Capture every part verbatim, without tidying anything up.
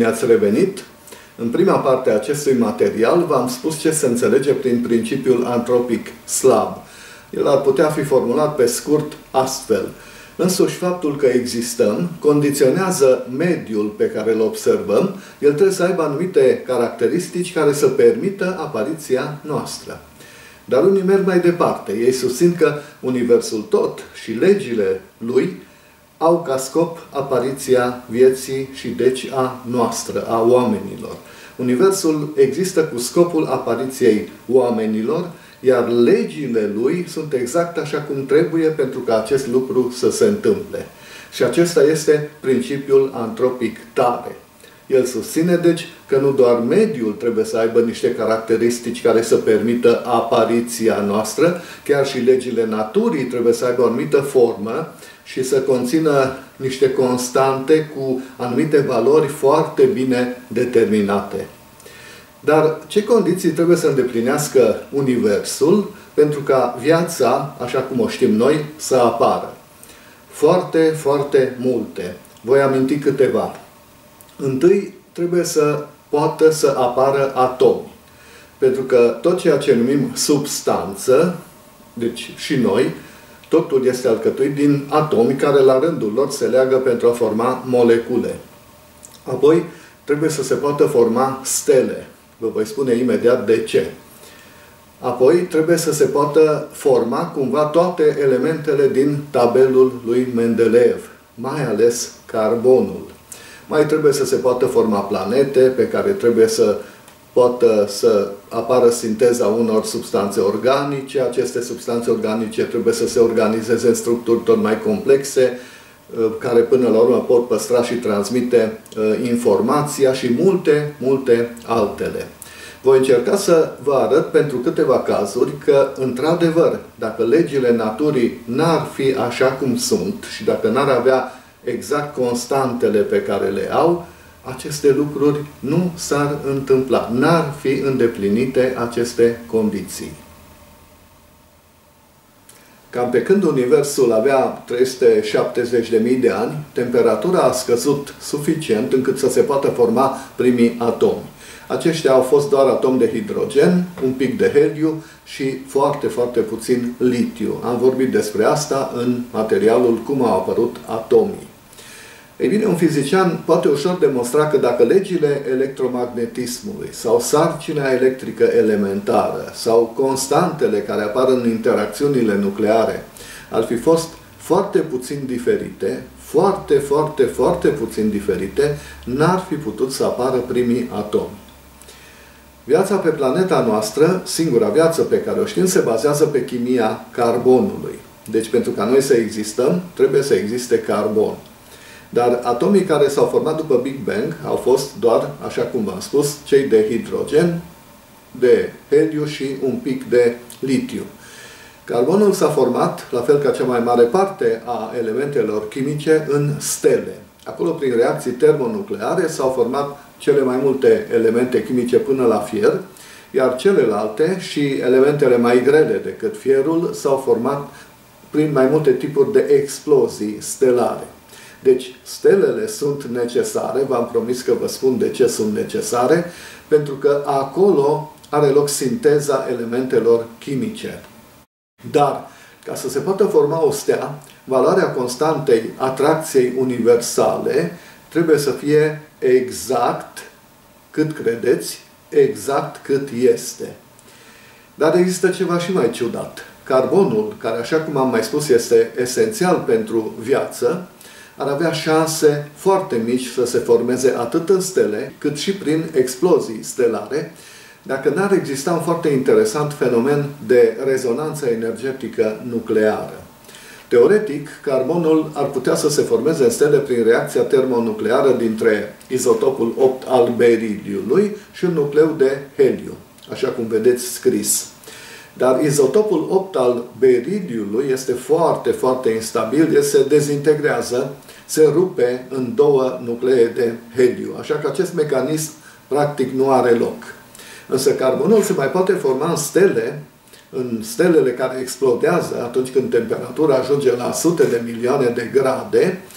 Bine ați revenit! În prima parte a acestui material v-am spus ce se înțelege prin principiul antropic slab. El ar putea fi formulat pe scurt astfel. Însuși faptul că existăm condiționează mediul pe care îl observăm. El trebuie să aibă anumite caracteristici care să permită apariția noastră. Dar unii merg mai departe. Ei susțin că universul tot și legile lui au ca scop apariția vieții și deci a noastră, a oamenilor. Universul există cu scopul apariției oamenilor, iar legile lui sunt exact așa cum trebuie pentru ca acest lucru să se întâmple. Și acesta este principiul antropic tare. El susține, deci, că nu doar mediul trebuie să aibă niște caracteristici care să permită apariția noastră, chiar și legile naturii trebuie să aibă o anumită formă și să conțină niște constante cu anumite valori foarte bine determinate. Dar ce condiții trebuie să îndeplinească universul pentru ca viața, așa cum o știm noi, să apară? Foarte, foarte multe. Voi aminti câteva. Întâi, trebuie să poată să apară atomi. Pentru că tot ceea ce numim substanță, deci și noi, totul este alcătuit din atomi care la rândul lor se leagă pentru a forma molecule. Apoi, trebuie să se poată forma stele. Vă voi spune imediat de ce. Apoi, trebuie să se poată forma cumva toate elementele din tabelul lui Mendeleev, mai ales carbonul. Mai trebuie să se poată forma planete pe care trebuie să poată să apară sinteza unor substanțe organice. Aceste substanțe organice trebuie să se organizeze în structuri tot mai complexe, care până la urmă pot păstra și transmite informația și multe, multe altele. Voi încerca să vă arăt pentru câteva cazuri că, într-adevăr, dacă legile naturii n-ar fi așa cum sunt și dacă n-ar avea exact constantele pe care le au, aceste lucruri nu s-ar întâmpla. N-ar fi îndeplinite aceste condiții. Cam pe când Universul avea trei sute șaptezeci de mii de ani, temperatura a scăzut suficient încât să se poată forma primii atomi. Aceștia au fost doar atomi de hidrogen, un pic de heliu și foarte, foarte puțin litiu. Am vorbit despre asta în materialul Cum au apărut atomii. Ei bine, un fizician poate ușor demonstra că dacă legile electromagnetismului sau sarcina electrică elementară sau constantele care apar în interacțiunile nucleare ar fi fost foarte puțin diferite, foarte, foarte, foarte puțin diferite, n-ar fi putut să apară primii atomi. Viața pe planeta noastră, singura viață pe care o știm, se bazează pe chimia carbonului. Deci, pentru ca noi să existăm, trebuie să existe carbon. Dar atomii care s-au format după Big Bang au fost doar, așa cum v-am spus, cei de hidrogen, de heliu și un pic de litiu. Carbonul s-a format, la fel ca cea mai mare parte a elementelor chimice, în stele. Acolo, prin reacții termonucleare, s-au format cele mai multe elemente chimice până la fier, iar celelalte și elementele mai grele decât fierul s-au format prin mai multe tipuri de explozii stelare. Deci, stelele sunt necesare, v-am promis că vă spun de ce sunt necesare, pentru că acolo are loc sinteza elementelor chimice. Dar, ca să se poată forma o stea, valoarea constantei atracției universale trebuie să fie exact cât credeți, exact cât este. Dar există ceva și mai ciudat. Carbonul, care, așa cum am mai spus, este esențial pentru viață, ar avea șanse foarte mici să se formeze atât în stele, cât și prin explozii stelare, dacă n-ar exista un foarte interesant fenomen de rezonanță energetică nucleară. Teoretic, carbonul ar putea să se formeze în stele prin reacția termonucleară dintre izotopul opt al beridiului și un nucleu de heliu, așa cum vedeți scris. Dar izotopul opt al beridiului este foarte, foarte instabil, el se dezintegrează, se rupe în două nuclee de heliu. Așa că acest mecanism practic nu are loc. Însă carbonul se mai poate forma în stele, în stelele care explodează atunci când temperatura ajunge la sute de milioane de grade,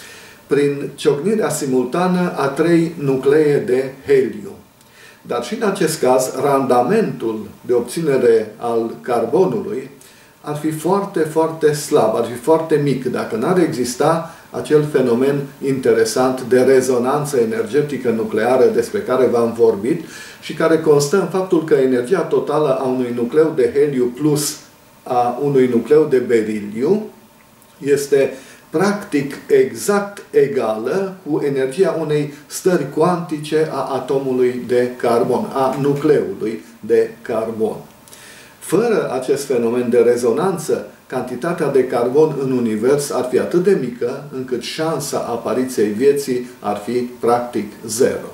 prin ciocnirea simultană a trei nuclee de heliu. Dar și în acest caz, randamentul de obținere al carbonului ar fi foarte, foarte slab, ar fi foarte mic, dacă n-ar exista acel fenomen interesant de rezonanță energetică nucleară despre care v-am vorbit și care constă în faptul că energia totală a unui nucleu de heliu plus a unui nucleu de beriliu este practic exact egală cu energia unei stări cuantice a atomului de carbon, a nucleului de carbon. Fără acest fenomen de rezonanță, cantitatea de carbon în univers ar fi atât de mică încât șansa apariției vieții ar fi practic zero.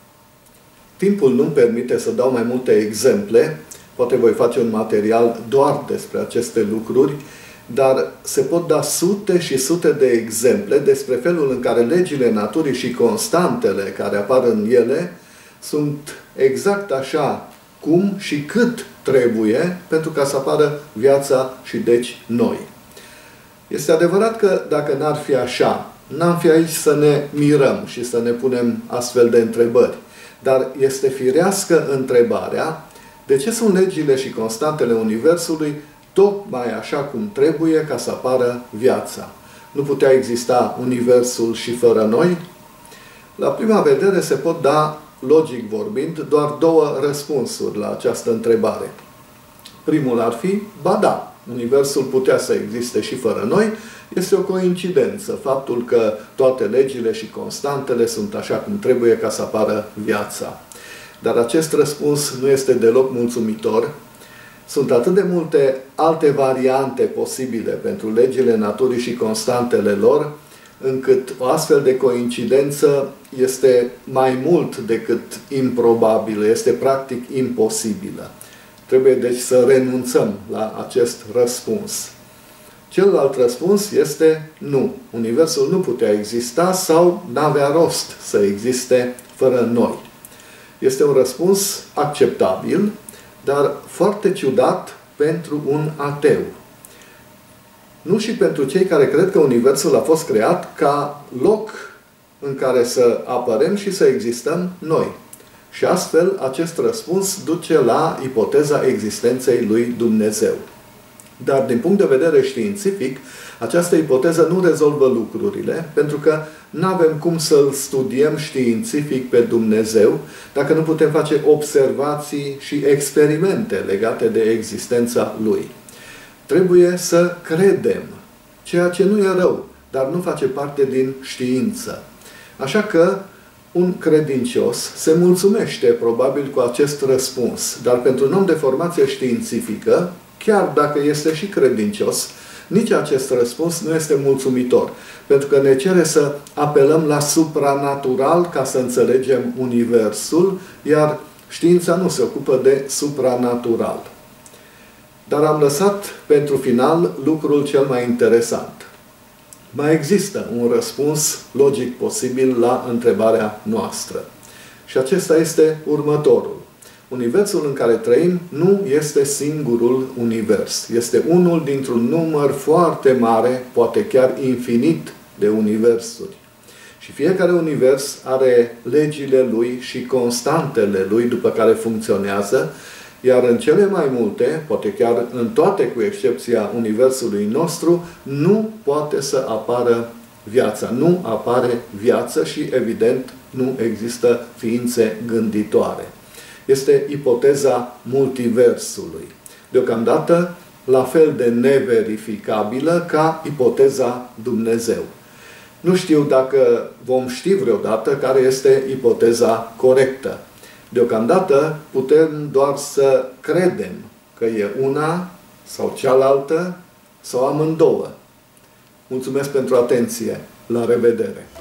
Timpul nu-mi permite să dau mai multe exemple, poate voi face un material doar despre aceste lucruri, dar se pot da sute și sute de exemple despre felul în care legile naturii și constantele care apar în ele sunt exact așa cum și cât trebuie pentru ca să apară viața și deci noi. Este adevărat că dacă n-ar fi așa, n-am fi aici să ne mirăm și să ne punem astfel de întrebări. Dar este firească întrebarea de ce sunt legile și constantele Universului tocmai așa cum trebuie ca să apară viața. Nu putea exista Universul și fără noi? La prima vedere se pot da, logic vorbind, doar două răspunsuri la această întrebare. Primul ar fi, ba da, Universul putea să existe și fără noi, este o coincidență faptul că toate legile și constantele sunt așa cum trebuie ca să apară viața. Dar acest răspuns nu este deloc mulțumitor. Sunt atât de multe alte variante posibile pentru legile naturii și constantele lor, încât o astfel de coincidență este mai mult decât improbabilă, este practic imposibilă. Trebuie deci să renunțăm la acest răspuns. Celălalt răspuns este nu. Universul nu putea exista sau n-avea rost să existe fără noi. Este un răspuns acceptabil, dar foarte ciudat pentru un ateu. Nu și pentru cei care cred că Universul a fost creat ca loc în care să apărem și să existăm noi. Și astfel, acest răspuns duce la ipoteza existenței lui Dumnezeu. Dar, din punct de vedere științific, această ipoteză nu rezolvă lucrurile, pentru că nu avem cum să-L studiem științific pe Dumnezeu dacă nu putem face observații și experimente legate de existența Lui. Trebuie să credem, ceea ce nu e rău, dar nu face parte din știință. Așa că un credincios se mulțumește probabil cu acest răspuns, dar pentru un om de formație științifică, chiar dacă este și credincios, nici acest răspuns nu este mulțumitor, pentru că ne cere să apelăm la supranatural ca să înțelegem Universul, iar știința nu se ocupă de supranatural. Dar am lăsat pentru final lucrul cel mai interesant. Mai există un răspuns logic posibil la întrebarea noastră. Și acesta este următorul. Universul în care trăim nu este singurul univers. Este unul dintr-un număr foarte mare, poate chiar infinit, de universuri. Și fiecare univers are legile lui și constantele lui după care funcționează, iar în cele mai multe, poate chiar în toate cu excepția universului nostru, nu poate să apară viața. Nu apare viață și, evident, nu există ființe gânditoare. Este ipoteza multiversului. Deocamdată, la fel de neverificabilă ca ipoteza Dumnezeu. Nu știu dacă vom ști vreodată care este ipoteza corectă. Deocamdată putem doar să credem că e una sau cealaltă sau amândouă. Mulțumesc pentru atenție. La revedere!